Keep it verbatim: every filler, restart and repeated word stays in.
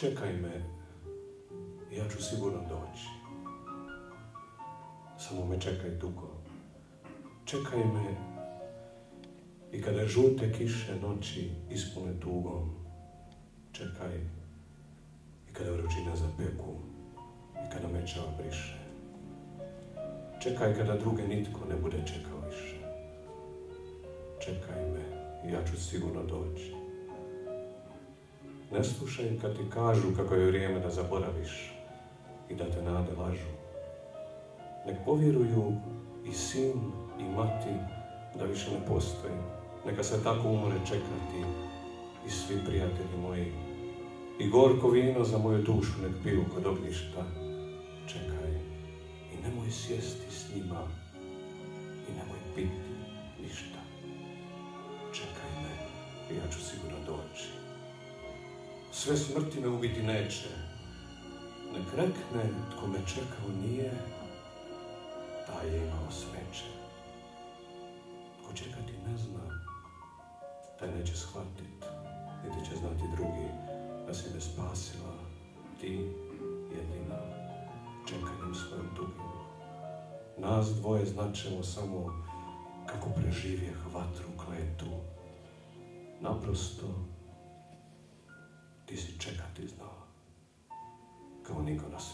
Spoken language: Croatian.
čekaj me, ja ću sigurno doći. Samo me čekaj dugo. Čekaj me i kada žute kiše noći ispune tugom. Čekaj i kada vrućina zapeku i kada me čao briše. Čekaj kada druge nitko ne bude čekao više. Čekaj me i ja ću sigurno doći. Ne slušaj kad ti kažu kako je vrijeme da zaboraviš i da te nade lažu. Nek povjeruju i sin i mati da više ne postoji. Neka se tako umore čekati i svi prijatelji moji. I gorko vino za moju dušu nek piju kod ognjišta. Čekaj i nemoj sjesti s njima i nemoj piti ništa. Čekaj me i ja ću sigurno doći. Sve smrti me ubiti neće. Nek rekne tko me čekao nije, taj je imao sreće. Tko čekati ne zna, taj neće shvatit, niti će znati drugi da si me spasila, ti jedina, čekanjem svojom dugim. Nas dvoje značemo samo kako preživjeh vatru kletu. Naprosto, ti si čekati znao, kao niko na svijetu.